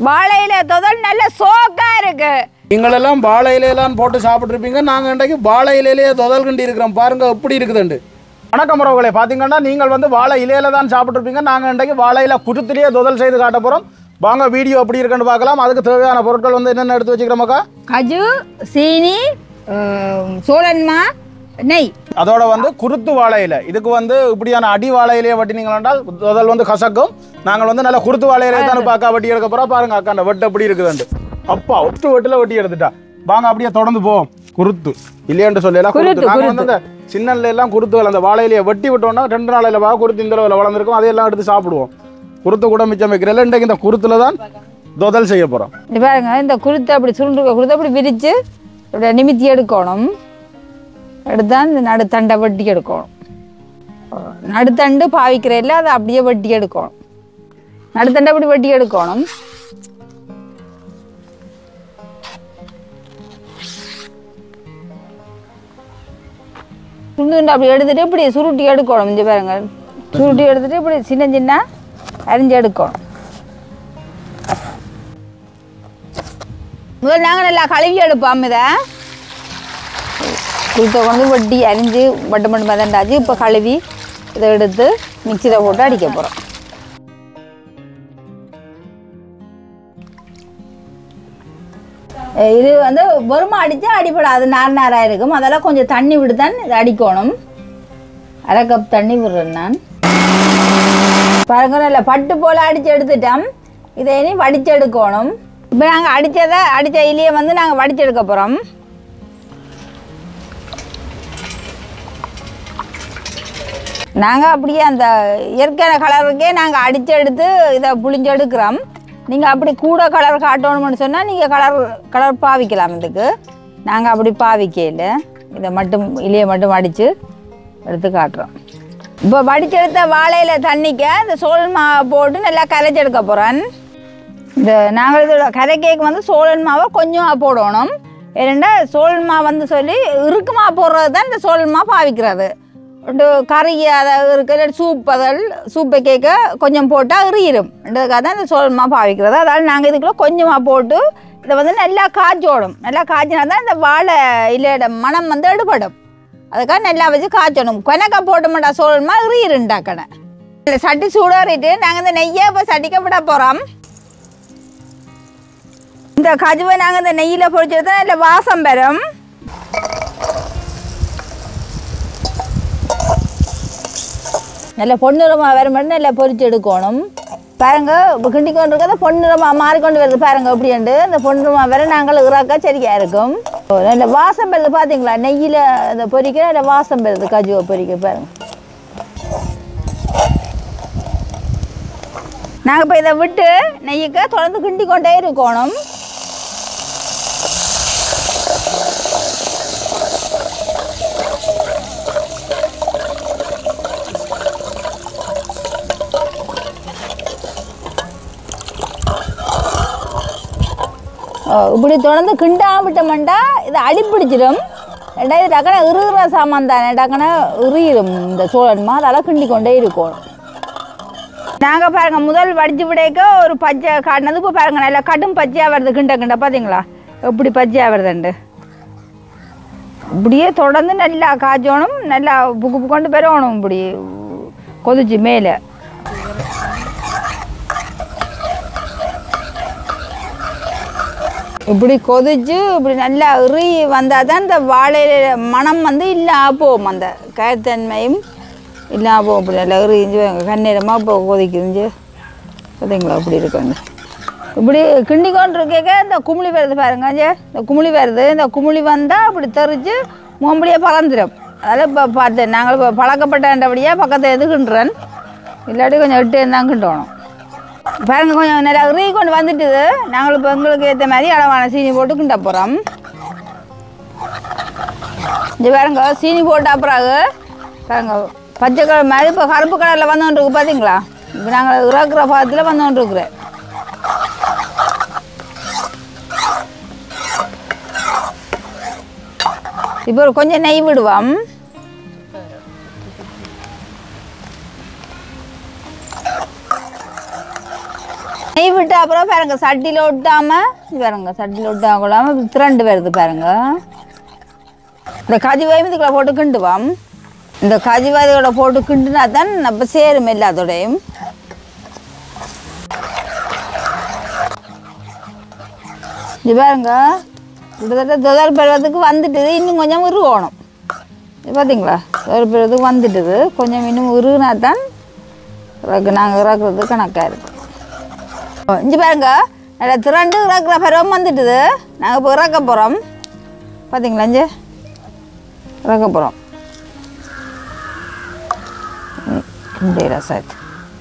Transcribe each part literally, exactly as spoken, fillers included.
வாழை இலை தொதல் நல்ல சோக்கா இருக்கு. நீங்களெல்லாம் வாழை இலையெல்லாம் போட்டு சாப்பிட்ருப்பீங்க. நாங்கள் இன்றைக்கு வாழை இலையிலேயே தொதல் கிண்டி இருக்கிறோம். பாருங்க எப்படி இருக்குதுண்டு. வணக்கம் உறவுகளே, பார்த்தீங்கன்னா நீங்கள் வந்து வாழை இலையில தான் சாப்பிட்ருப்பீங்க. நாங்கள் இன்றைக்கு வாழை இலை குருத்திலேயே தொதல் செய்து காட்ட போகிறோம். வாங்க வீடியோ எப்படி இருக்குன்னு பார்க்கலாம். அதுக்கு தேவையான பொருட்கள் வந்து என்னென்ன எடுத்து வச்சுக்கிறோமாக்கா? கஜு, சீனி, சோழன்மா, நெய். அதோட வந்து குருத்து வாழை இலை. இதுக்கு வந்து இப்படியான அடி வாழை இலையை வட்டினீங்கள் என்றால் தொதல் வந்து கசக்கும். நாங்கள் வந்து நல்லா குருத்து வாழை இலையை தான் பார்க்க வட்டி எடுக்க போகிறோம். பாருங்க அக்கா அந்த வெட்டு எப்படி இருக்குதுண்டு. அப்பா ஒட்டு வெட்டில் வெட்டி எடுத்துட்டா. வாங்க அப்படியே தொடர்ந்து போவோம். குருத்து இல்லையான்னு சொல்லலாம். குருத்து நாங்கள் வந்து அந்த சின்னல்ல எல்லாம் குருத்துகள் அந்த வாழையிலையை வெட்டி விட்டோம்னா ரெண்டு நாளையில் வா குருத்து இந்த அளவில் வளர்ந்துருக்கும். அதையெல்லாம் எடுத்து சாப்பிடுவோம். குருத்து கூட மிச்சம் வைக்கிறேன். இன்றைக்கு இந்த குருத்துல தான் தொதல் செய்ய போகிறோம். பாருங்க இந்த குருத்தை அப்படி சுருண்டு குருத்தை அப்படி விரித்து இப்படி நிமித்தி எடுக்கணும். எடுத்தால் இந்த நடுத்தண்டை வெட்டி எடுக்கணும். நடுத்தண்டு பாவிக்கிறதில்ல அதை அப்படியே வெட்டி எடுக்கணும். நடுத்தண்டை அப்படி வெட்டி எடுக்கணும். துண்டு துண்டு அப்படி எடுத்துட்டு இப்படி சுருட்டி எடுக்கணும். இங்கே பாருங்க சுருட்டி எடுத்துட்டு இப்படி சின்ன சின்ன அரிஞ்சு எடுக்கணும். முதல் நாங்கள் நல்லா கழுவி எடுப்போம். இதை குருத்தை கொண்டு வெட்டி அரிஞ்சு வட்டம் மட்டும் மதண்டாச்சு. இப்போ கழுவி இதை எடுத்து மிக்சியில் போட்டு அடிக்க போகிறோம். இது வந்து வெறுமா அடித்தா அடிப்படாது, நார் நாராக இருக்கும். அதெல்லாம் கொஞ்சம் தண்ணி விட்டு தான் இதை அடிக்கணும். அரை கப் தண்ணி விடுறேன் நான். பாருங்க நல்லா பட்டு போல் அடித்து எடுத்துட்டோம். இதை இனி வடித்து எடுக்கணும். இப்போ நாங்கள் அடித்ததை அடித்த இலையை வந்து நாங்கள் வடித்து எடுக்க போகிறோம். நாங்கள் அப்படியே அந்த இயற்கையான கலருக்கே நாங்கள் அடித்து எடுத்து இதை புளிஞ்சு எடுக்கிறோம். நீங்கள் அப்படி கூட கலர் காட்டணும்னு சொன்னால் நீங்கள் கலர் கலர் பாவிக்கலாம். இதுக்கு நாங்கள் அப்படி பாவிக்கல. இதை மட்டும் இலையை மட்டும் அடித்து எடுத்து காட்டுறோம். இப்போ வடித்து எடுத்த வாழையில் தண்ணிக்க இந்த சோழன் மாவை போட்டு நல்லா கரைச்சி எடுக்க போகிறேன். இந்த நாங்கள் இதோட கரைக்கேக்கு வந்து சோழன் மாவை கொஞ்சமாக போடணும். ஏன்னா சோழன் மாவு வந்து சொல்லி இறுக்கமாக போடுறது தான் இந்த சோழன் மாவு பாவிக்கிறது. கறி அதை இருக்கிற சூப் அதல் சூப்பை கேட்க கொஞ்சம் போட்டால் எறியிடும். ரெண்டுக்காக தான் இந்த சோழமாக பாவிக்கிறது. அதாவது நாங்கள் இதுக்குள்ளே கொஞ்சமாக போட்டு இதை வந்து நல்லா காய்ச்சோடும். நல்லா காய்ச்சினா தான் இந்த வாழை இலையோட மனம் வந்து எடுபடும். அதுக்காக நல்லா வச்சு காய்ச்சணும். கணக்காக போட்ட மாட்டா சோழமா எறியிருண்டாக்கடை. இல்லை சட்டி சூடாறிட்டு நாங்கள் இந்த நெய்யை இப்போ சட்டிக்க விட போகிறோம். இந்த கஜுவை நாங்கள் இந்த நெய்யில் பொரிச்செடுத்தா நல்ல வாசம் பெறும். நல்ல பொன்னிறமாக வர மட்டும் நல்லா பொரிச்சு எடுக்கணும். பாருங்க இப்போ கிண்டி கொண்டு இருக்கிறத பொன்னிறமாக மாறிக்கொண்டு வருது. பாருங்க அப்படின்ட்டு இந்த பொன்னிறமாக வர நாங்கள் இறாக்கா சரியாக இருக்கும். நல்ல வாசம் பெறுது. பார்த்தீங்களா நெய்யில் இந்த பொரிக்க நல்ல வாசம் பெறுது. கஜுவை பொரிக்க பாருங்க. நாங்கள் இப்போ இதை விட்டு நெய்யுக்க தொடர்ந்து கிண்டி கொண்டே இருக்கணும். இப்படி தொடர்ந்து கிண்டாம விட்டோம்னா இதை அடிப்பிடிச்சிடும். ரெண்டாவது இது டக்குன இறுகிற சாமான் தானே, டக்குன இறுகிடும் இந்த சோழன்மா. அதெல்லாம் கிண்டி கொண்டே இருக்கணும். நாங்கள் பாருங்கள் முதல் வடிச்சு விடைக்க ஒரு பச்சை காட்டினது. இப்போ பாருங்கள் நல்லா கடும் பச்சையாக வருது. கிண்ட கிண்ட பார்த்தீங்களா எப்படி பச்சையாக வருதுண்டு. இப்படியே தொடர்ந்து நல்லா காய்ச்சணும். நல்லா புக்கு புக்கொண்டு பெறணும். இப்படி கொதிச்சு மேலே இப்படி கொதிச்சு இப்படி நல்லா இறி வந்தால் தான் இந்த வாழை மனம் வந்து இல்லாமல் போகும். அந்த கயத்தன்மையும் இல்லாமல் போகும். இப்படி நல்லா இறிஞ்சு கண்ணீரமாக இப்போ கொதிக்குது. பார்த்தீங்களா இப்படி இருக்காங்க. இப்படி கிண்டி கொண்டு இருக்க இந்த குமிழி வருது பாருங்க. இந்த குமிழி வருது. இந்த குமிழி வந்தால் அப்படி தெரிஞ்சு முகம்படியே பறந்துடும். அதெல்லாம் இப்போ பார்த்தேன். நாங்கள் இப்போ பழக்கப்பட்டபடியாக பக்கத்தில் எது கிண்டுறேன். இல்லாட்டி கொஞ்சம் எட்டு தான் கிண்டணும். பாருங்க கொஞ்சம் நல்லா இறி கொண்டு வந்துட்டுது. நாங்கள் இப்போ எங்களுக்கு ஏற்ற மாதிரி அளவான சீனி போட்டு கிண்ட போகிறோம். இது பாருங்க சீனி போட்ட அப்புறம் பாருங்க பச்சை கலர் மாதிரி இப்போ கருப்பு கலரில் வந்துகிட்டு இருக்கு. பார்த்தீங்களா இப்போ நாங்கள் இறக்குற பாதத்தில் வந்துகிட்டு இருக்கிறேன். இப்போ கொஞ்சம் நெய் விடுவோம். நெய் விட்டு அப்புறம் பாருங்க சட்டியில் ஒட்டாம பாருங்க சட்டியில் ஒட்டாம கொள்ளாமல் திரண்டு வருது பாருங்க. இந்த கஜிவாயும் இதுக்குள்ள போட்டு கிண்டுவோம். இந்த கஜிவாயோட போட்டு கிண்டுனா தான் நம்ம சேரும் எல்லாத்தோடையும். இது பாருங்க கிட்டத்தட்ட தொதல் பருவத்துக்கு வந்துட்டுது. இன்னும் கொஞ்சம் உருவணும். இது பார்த்தீங்களா தொதல் பருவத்துக்கு வந்துட்டுது. கொஞ்சம் இன்னும் உருவினா தான் நாங்கள் இறக்குறது கணக்காக இருக்குது. இஞ்சி பாருங்க நல்லா திரண்டு இறக்குற பருவம் வந்துட்டுது. நாங்கள் இப்போ இறக்க போகிறோம். பார்த்தீங்களா இஞ்சி இறக்க போகிறோம். இந்த ரசாயத்து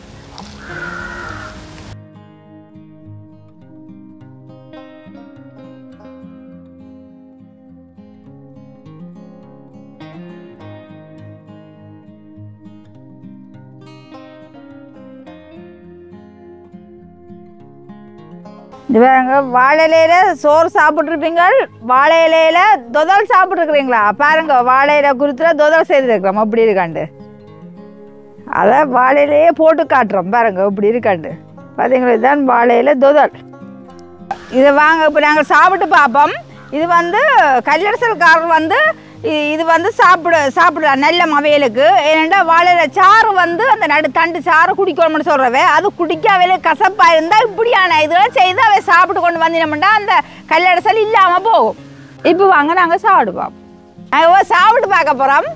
இது பாருங்க வாழை இலையில சோறு சாப்பிட்ருப்பீங்க. வாழை இலையில தொதல் சாப்பிட்ருக்குறீங்களா? பாருங்க வாழை இலை குறித்துல தொதல் செய்திருக்கிறோம் அப்படி இருக்காண்டு. அதை வாழை இலையே போட்டு காட்டுறோம் பாருங்க இப்படி இருக்காண்டு. பார்த்தீங்களா இதுதான் வாழை இலை தொதல். இதை வாங்க இப்போ நாங்கள் சாப்பிட்டு பார்ப்போம். இது வந்து கல்லரசல்காரர் வந்து இது வந்து சாப்பிட சாப்பிடலாம் நல்ல மவையலுக்கு. ஏனெண்டா வாழையில சாறு வந்து அந்த நடு தண்டு சாறு குடிக்கணும்னு சொல்கிறவே அது குடிக்க அவையில கசப்பாக இருந்தால் இப்படியான இதெல்லாம் செய்து அவை சாப்பிட்டு கொண்டு வந்தினோம்னா அந்த கல்லரசல் இல்லாமல் போகும். இப்போ வாங்க நாங்கள் சாப்பிடுவோம். நாங்கள் சாப்பிட்டு பார்க்க போகிறோம்.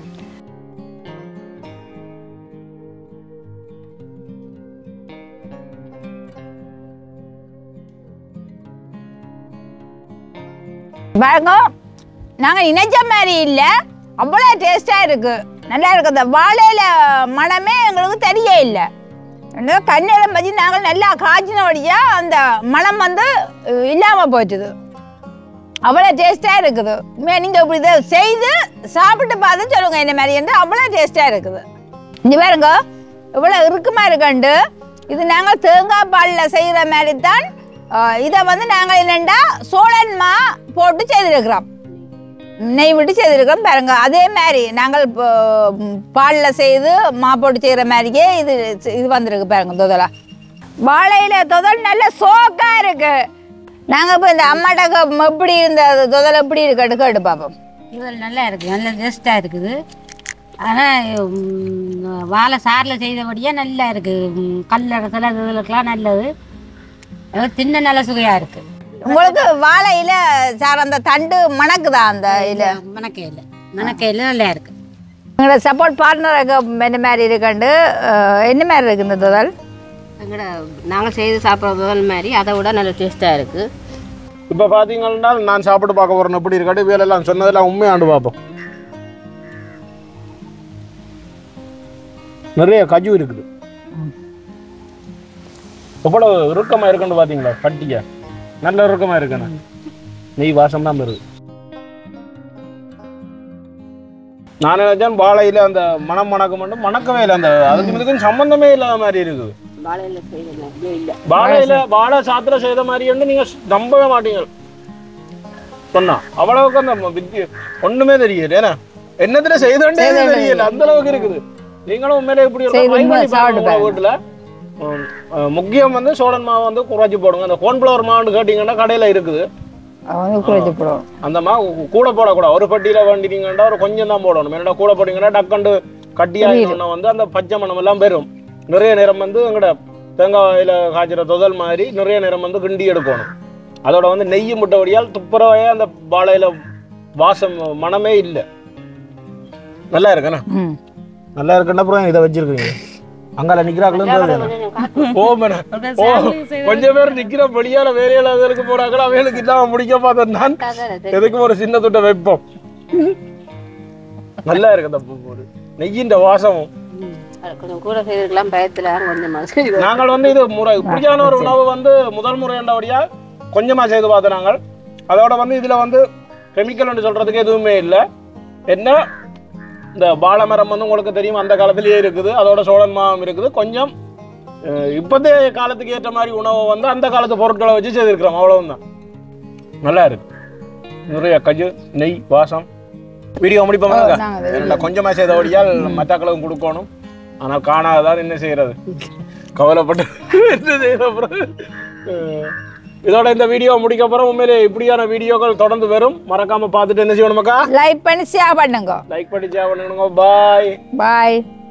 பாருங்க நாங்கள் நினைச்ச மாதிரி இல்லை, அவ்வளோ டேஸ்டாக இருக்குது. நல்லா இருக்குது. அந்த வாழையில மனமே எங்களுக்கு தெரிய இல்லை. கண்ணெல்லாம் பற்றி நாங்கள் நல்லா காய்ச்சினபடியாக அந்த மனம் வந்து இல்லாமல் போயிட்டுது. அவ்வளோ டேஸ்டாக இருக்குது. நீங்கள் இப்படி இதை செய்து சாப்பிட்டு பார்த்து சொல்லுங்கள் என்ன மாதிரி வந்து அவ்வளோ டேஸ்டாக இருக்குது. இங்கே பாருங்க இவ்வளோ இறுக்கமாக இருக்கண்டு. இது நாங்கள் தேங்காய் பாலில் செய்கிற மாதிரி தான். இதை வந்து நாங்கள் என்னென்னா சோழன்மா போட்டு செய்திருக்கிறோம். நெய் விட்டு செய்திருக்கிறோம் பாருங்க. அதே மாதிரி நாங்கள் பாலில் செய்து மா போட்டு செய்கிற மாதிரியே இது இது வந்துருக்கு பாருங்க. தொதலா வாழையில தொதல் நல்ல சோக்காக இருக்கு. நாங்கள் இப்போ இந்த அம்மாட்ட எப்படி இருந்த தொதல் எப்படி இருக்கு கேட்டு பார்ப்போம். தொதல் நல்லா இருக்குது, நல்ல டேஸ்ட்டாக இருக்குது. ஆனால் வாழை சாரில் செய்தபடியாக நல்லா இருக்குது. கல்லரசல் தொதலுக்கெல்லாம் நல்லது. தின்ன நல்ல சுவையாக இருக்குது. உங்களுக்கு வாழையில சார் அந்த தண்டு மணக்குதா? அந்த இல மணக்கையில் மணக்கையில் நல்லா இருக்குது. எங்களோட சப்போர்ட் பார்ட்னருக்கு என்ன மாதிரி இருக்குண்டு என்ன மாதிரி இருக்குது இந்த தொதல்? எங்களோட நாங்கள் செய்து சாப்பிட்ற தொதல் மாதிரி அதை விட நல்ல டேஸ்ட்டாக இருக்குது. இப்போ பார்த்தீங்கன்னா நான் சாப்பிட்டு பார்க்க போகிறேன் எப்படி இருக்காட்டு. வேலையெல்லாம் சொன்னதெல்லாம் உண்மையாண்டு பார்ப்போம். நிறைய கஜு இருக்குது. எவ்வளோ இறுக்கமாக இருக்குன்னு பார்த்தீங்களா? கட்டியா நல்ல இறுக்கமாக இருக்குண்ணா. நெய் வாசம் தான் வருது. நான் நினைச்சேன் வாழையில் அந்த மனம் மணக்க மட்டும் மணக்கவே இல்லை. அந்த அதுக்கு இதுக்கும் சம்பந்தமே இல்லாத மாதிரி இருக்குது. வாழையில் செய்த மாதிரியே இல்லை. வாழையில் வாழை சாத்திர செய்த மாதிரி நீங்க நம்பவே மாட்டீங்க. சொன்னா அவ்வளவுக்கு அந்த வித்திய ஒண்ணுமே தெரியல. ஏன்னா என்னத்துல செய்தோண்டே தெரியல. அந்த அளவுக்கு இருக்குது. நீங்களும் உண்மையிலே இப்படி வீட்டுல முக்கியம் வந்து சோழன் மாவு வந்து குறைச்சி போடுங்க. அந்த கோன்ஃப்ளவர் மாவுன்னு கேட்டீங்கன்னா கடையில இருக்குது. அந்த மாவு கூட போடக்கூடாது. ஒரு பட்டியில வேண்டிட்டீங்கன்னா ஒரு கொஞ்சம் தான் போடணும். என்னடா கூட போட்டீங்கன்னா டக்கண்டு கட்டியாகினா வந்து அந்த பச்சை மணம் எல்லாம் பெறும். நிறைய நேரம் வந்து எங்கட தேங்காயில காய்ச்சிற தொதல் மாதிரி நிறைய நேரம் வந்து கிண்டி எடுக்கணும். அதோட வந்து நெய் முட்டபடியால் துப்புரவே அந்த வாழையில வாசம் மனமே இல்லை. நல்லா இருக்குண்ணா. நல்லா இருக்குன்னா அப்புறம் இதை வச்சிருக்கீங்க. அங்கால நிக்கிறாங்களும் கொஞ்சம் பேர் நிக்கிற படியால வேலையில அதற்கு போறாங்களா வேலைக்கு இல்லாம முடிக்க பார்த்தேன் நான். எதுக்கும் ஒரு சின்ன துட்டை வைப்போம். நல்லா இருக்கு அந்த நெய்யின் வாசமும். நாங்கள் வந்து இது முறை இப்படியான ஒரு உணவு வந்து முதல் முறையாண்டபடியா கொஞ்சமா செய்து பார்த்தோம் நாங்கள். அதோட வந்து இதுல வந்து கெமிக்கல் சொல்றதுக்கு எதுவுமே இல்லை. என்ன இந்த வாழை மரம் வந்து உங்களுக்கு தெரியும் அந்த காலத்திலேயே இருக்குது. அதோட சோழன் மாவும் இருக்குது. கொஞ்சம் இப்போதைய காலத்துக்கு ஏற்ற மாதிரி உணவை வந்து அந்த காலத்து பொருட்களை வச்சு செய்திருக்கிறோம். அவ்வளவுதான். நல்லா இருக்கு. நிறைய கஜு நெய் வாசம். வீடியோ முடிப்போம். கொஞ்சமா செய்த வழியால் மற்றக்களுக்கும் கொடுக்கணும். ஆனால் காணாததான் என்ன செய்யறது? கவலைப்பட்டு என்ன செய்யற அப்புறம் இதோட இந்த வீடியோ முடிக்க போறோம். உண்மையிலே இப்படியான வீடியோக்கள் தொடர்ந்து வரும். மறக்காம பார்த்துட்டு என்ன செய்யணுமாக்கா? லைக் பண்ணி ஷேர் பண்ணுங்க. லைக் பண்ணி ஷேர் பண்ணுங்க. பாய் பாய்.